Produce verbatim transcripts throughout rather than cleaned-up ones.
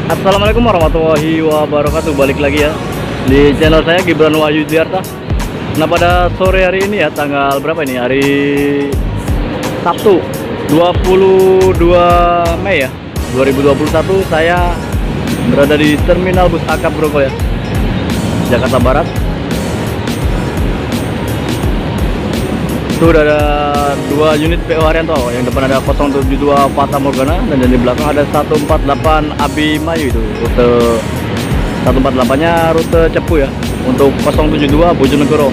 Assalamualaikum warahmatullahi wabarakatuh. Balik lagi ya di channel saya Gibran Wahyu Diarta. Nah, pada sore hari ini ya, tanggal berapa ini? Hari Sabtu dua puluh dua Mei ya dua ribu dua puluh satu. Saya berada di Terminal Bus Akap Grogol ya, Jakarta Barat. Itu udah ada dua unit P O Haryanto. Yang depan ada nol tujuh dua Fata Morgana, dan di belakang ada seratus empat puluh delapan Abimanyu. Itu rute seratus empat puluh delapan nya rute Cepu ya, untuk nol tujuh dua Bojonegoro.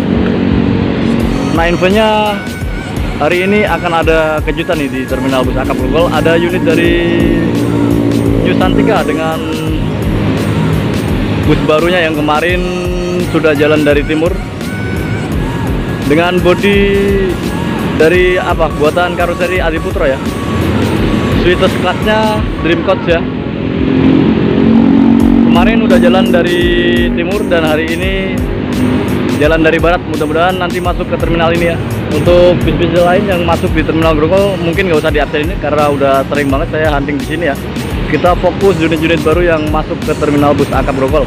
Nah, infonya hari ini akan ada kejutan nih di Terminal Bus Akap Grogol. Ada unit dari Nyusantika dengan bus barunya yang kemarin sudah jalan dari timur, dengan bodi dari apa buatan karoseri Adiputro ya, sweetest kelasnya Dream Coach ya. Kemarin udah jalan dari timur dan hari ini jalan dari barat. Mudah-mudahan nanti masuk ke terminal ini ya. Untuk bis-bis lain yang masuk di Terminal Grogol mungkin nggak usah diupdate ini karena udah sering banget saya hunting di sini ya. Kita fokus unit-unit baru yang masuk ke Terminal Bus Akap Grogol.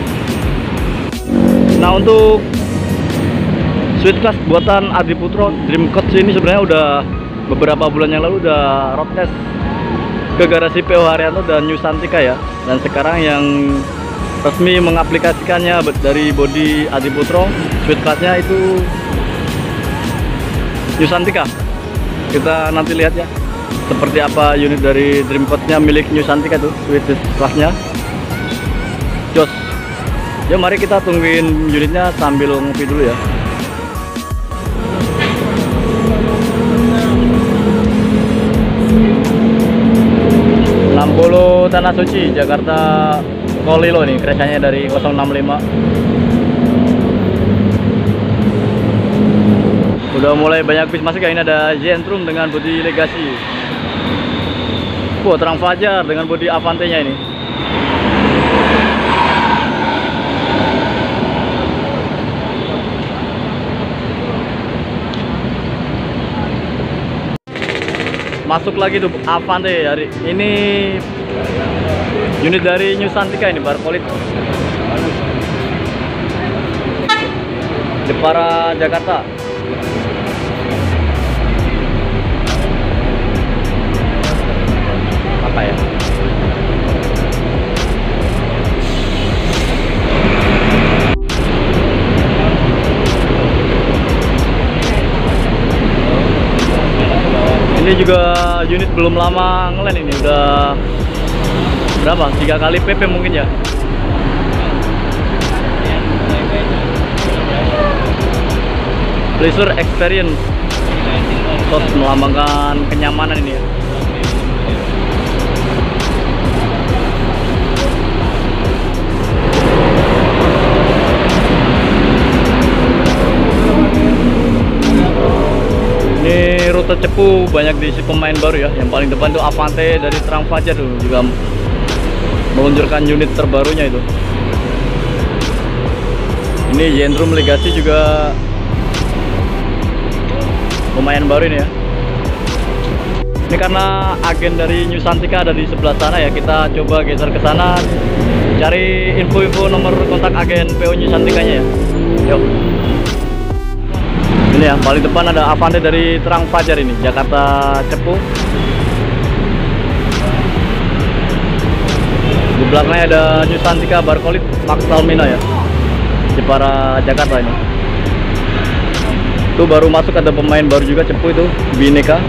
Nah, untuk Sweet Class buatan Adiputro Dream Coach ini sebenarnya udah beberapa bulan yang lalu udah road test ke garasi P O Haryanto dan Nyusantika ya. Dan sekarang yang resmi mengaplikasikannya dari bodi Adiputro Sweet Class-nya itu Nyusantika. Kita nanti lihat ya seperti apa unit dari Dream Coach-nya milik Nyusantika tuh, Sweet Class-nya. Jos. Ya, mari kita tungguin unitnya sambil ngopi dulu ya. enam puluh Tanah Suci Jakarta Kolilo nih, keresannya dari nol enam lima. Udah mulai banyak bis masuk ya. Ini ada Zentrum dengan bodi Legacy. Wah, Terang Fajar dengan bodi Avante nya ini. Masuk lagi tuh Avante hari ini, unit dari Nyusantika ini, Barcolit Jepara Jakarta. Apa ya? Ini juga unit belum lama ngelen, ini udah berapa? Tiga kali P P mungkin ya. Pleasure Experience, terus melambangkan kenyamanan ini ya. Ini rute Cepu banyak diisi pemain baru ya. Yang paling depan tuh Avante dari Terang Fajar tuh, juga meluncurkan unit terbarunya itu. Ini Zentrum Legacy juga pemain baru ini ya. Ini karena agen dari Nyusantika ada di sebelah sana ya, kita coba geser ke sana cari info-info nomor kontak agen P O Nyusantikanya ya. Yuk. Ini ya, paling depan ada Avante dari Terang Fajar ini, Jakarta Cepu. Di belakangnya ada Nyusantika Barcolit Max Salmina ya, Jepara Jakarta ini. Itu baru masuk ada pemain baru juga Cepu itu, Bineka.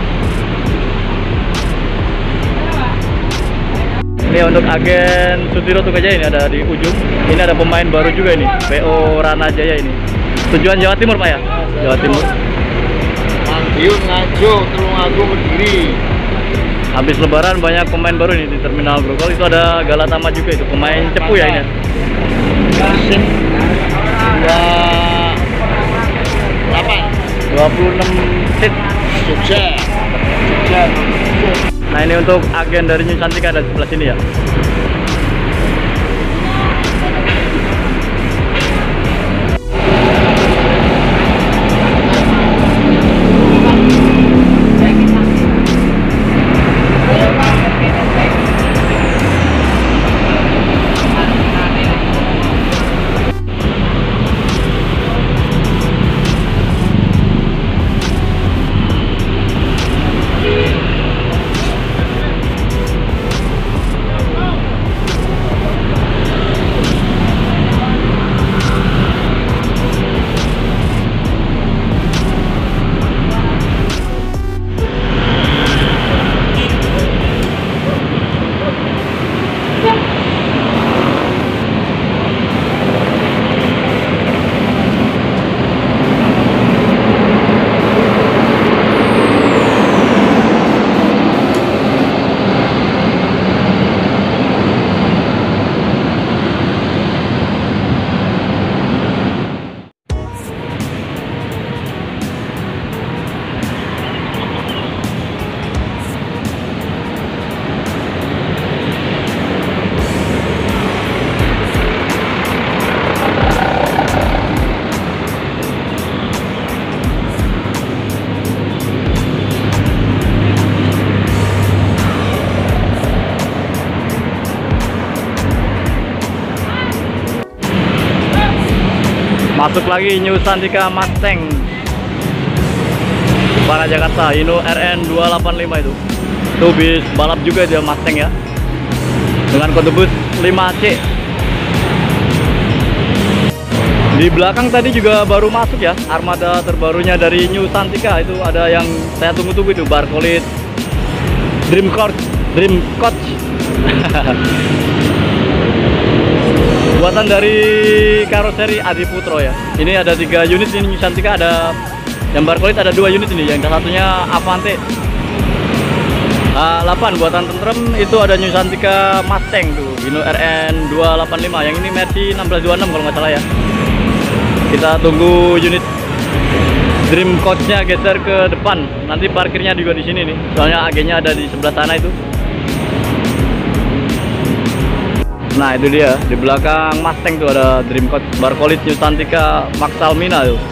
Ini untuk agen Sutiro Tungajaya ini ada di ujung. Ini ada pemain baru juga ini, P O Rana Jaya ini. Tujuan Jawa Timur Pak ya? Jawa Timur. Madiun, Ngajo, Tulungagung, Kediri. Habis lebaran banyak pemain baru ini di Terminal Grogol. Itu ada Galatama juga, itu pemain Cepu ya ini. Mesin dua puluh enam seat. Jogja. Jogja. Nah, ini untuk agen dari Nyusantika ada di sebelah sini ya. Masuk lagi New Santika Mustang para Jakarta, Hino R N dua delapan lima itu. Itu bis balap juga dia Mustang ya. Dengan kode bus lima C. Di belakang tadi juga baru masuk ya, armada terbarunya dari New Santika. Itu ada yang saya tunggu-tunggu itu, Barcolit Dream Coach, Dream Coach. Buatan dari karoseri Adi Putro ya. Ini ada tiga unit ini New Santika, ada yang Barcolit ada dua unit ini, yang satunya Avante A delapan buatan tentrem. Itu ada New Santika Mustang tuh, Hino R N dua delapan lima. Yang ini Mercy enam belas dua puluh enam kalau nggak salah ya. Kita tunggu unit Dream Coach-nya geser ke depan. Nanti parkirnya juga di sini nih. Soalnya agennya ada di sebelah sana itu. Nah, itu dia. Di belakang Mustang tuh ada Dream Coach Barcolit New Santika Max Almina tuh.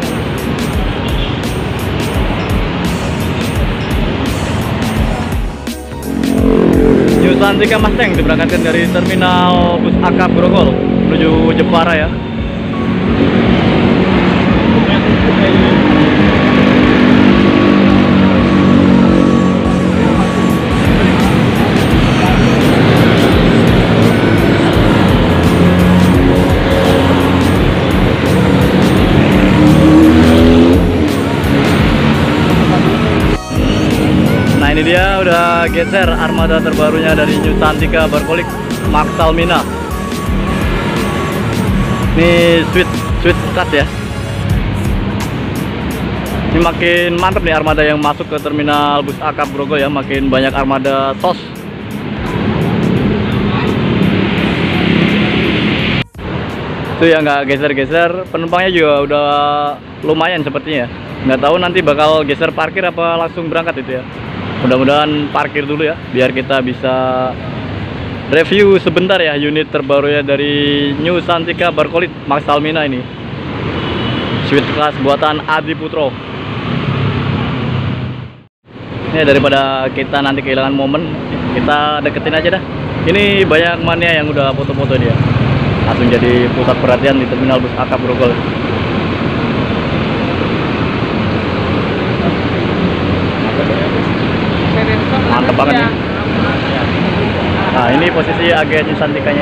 New Santika Mustang diberangkatkan dari terminal bus Akap Grogol menuju Jepara ya. Nah, ini dia udah geser armada terbarunya dari New Santika Barcolit Max Almina. Ini sweet sweet cut ya. Ini makin mantap nih armada yang masuk ke terminal bus Akap Grogol ya, makin banyak armada tos. Itu yang nggak geser-geser, penumpangnya juga udah lumayan sepertinya. Nggak tahu nanti bakal geser parkir apa langsung berangkat itu ya. Mudah-mudahan parkir dulu ya, biar kita bisa review sebentar ya unit terbarunya dari New Santika Barcolit Max Almina ini. Sweet class buatan Adi Putro. Ini daripada kita nanti kehilangan momen, kita deketin aja dah. Ini banyak mania yang udah foto-foto dia. Langsung jadi pusat perhatian di terminal bus Akap Grogol. Mantap banget nih. Nah, ini posisi agen New Santikanya.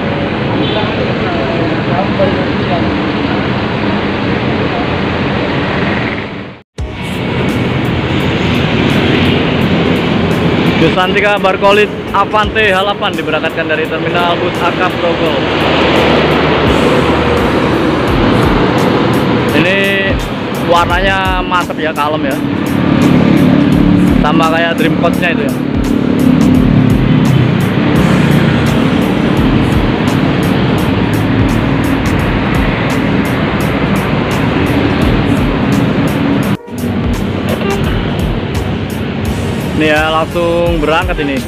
New Santika Barcolit Avante H delapan diberangkatkan dari terminal bus Akap Grogol. Ini warnanya mantap ya, kalem ya. Sama kayak Dream Coach-nya itu ya. Ini ya langsung berangkat ini.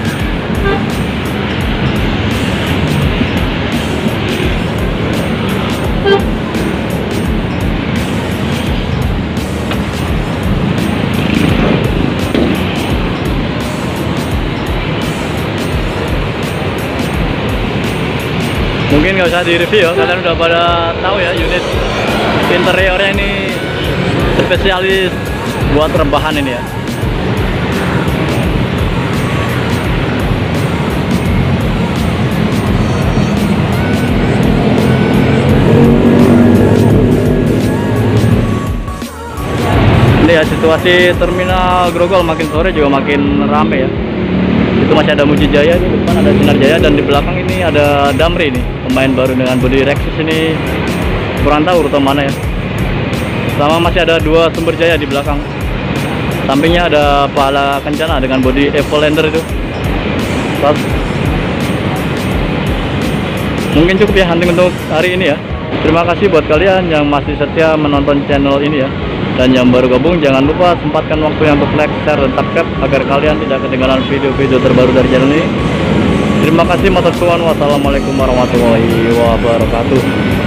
Mungkin nggak usah di review ya, kalian udah pada tahu ya unit interiornya ini spesialis buat rebahan ini ya. Ini ya situasi terminal Grogol makin sore juga makin rame ya. Itu masih ada Muji Jaya, di depan ada Sinar Jaya, dan di belakang ini ada Damri nih, pemain baru dengan bodi Rexus ini, kurang tahu rute mana ya. Sama masih ada dua Sumber Jaya di belakang. Sampingnya ada Pahala Kencana dengan bodi Evolander itu. Terus, mungkin cukup ya hunting untuk hari ini ya. Terima kasih buat kalian yang masih setia menonton channel ini ya. Dan yang baru gabung, jangan lupa sempatkan waktu untuk like, share, dan subscribe agar kalian tidak ketinggalan video-video terbaru dari channel ini. Terima kasih, matur suwun. Wassalamualaikum warahmatullahi wabarakatuh.